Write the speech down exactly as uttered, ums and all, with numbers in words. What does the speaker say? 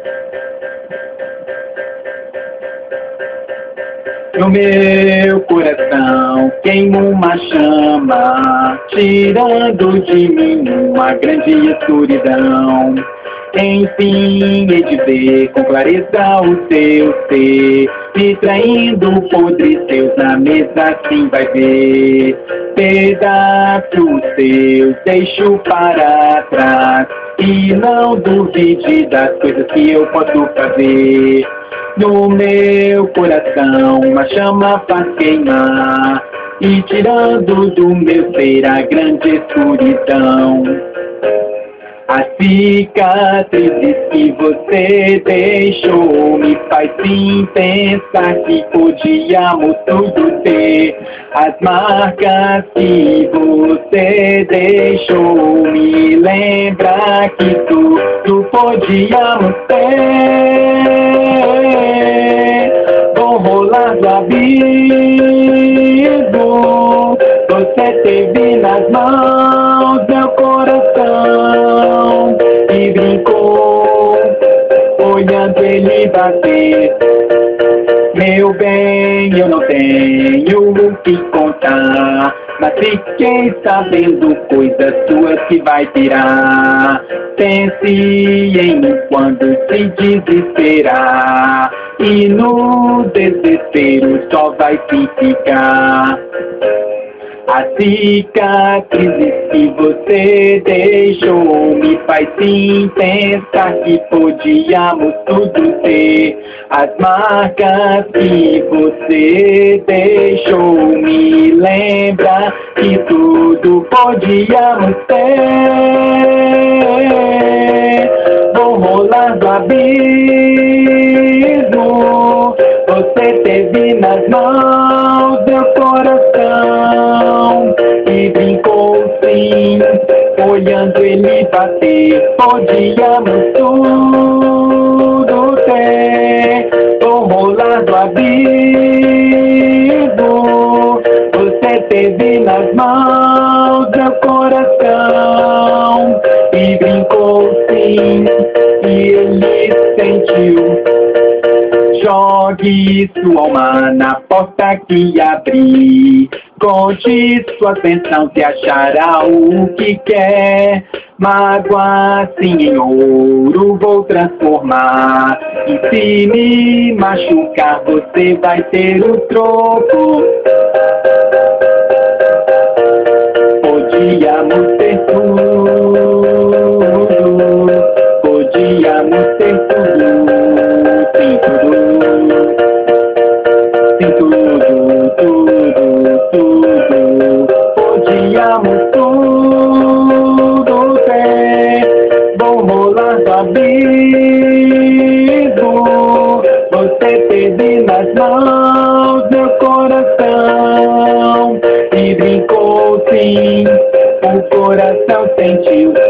No meu coração queima uma chama, tirando de mim uma grande escuridão. Enfim, hei de ver com clareza o teu ser, me traindo podres teus na mesa, assim vai ver. Pedaços teus deixo para trás, e não duvide das coisas que eu posso fazer. No meu coração uma chama faz queimar, e tirando do meu ser a grande escuridão. As cicatrizes que você deixou me faz sim pensar que podíamos tudo ter. As marcas que você deixou me lembra que tudo podíamos ter. Vou rolar do abismo, você teve nas mãos meu coração e brincou, olhando ele bater. Meu bem, eu não tenho o que contar, mas fiquei sabendo coisas suas que vai tirar. Pense em quando se desesperar, e no desespero só vai se ficar. As cicatrizes que você deixou me faz sim pensar que podíamos tudo ter. As marcas que você deixou me lembra que tudo podíamos ter. Vou rolar do abismo, você teve nas mãos meu coração e brincou sim, olhando ele bater. Podíamos tudo ter. Vou rolar do abismo, você teve nas mãos meu coração e brincou sim, e ele sentiu. Jogue sua alma na porta que abri, conte sua bênção se achará o que quer. Mágoa assim em ouro vou transformar, e se me machucar você vai ter o troco. Podíamos ter tudo, podíamos ter tudo, sim tudo, sim tudo, tudo, tudo, podíamos tudo ter. Vou rolar do abismo, você teve nas mãos meu coração e brincou sim, o coração sentiu.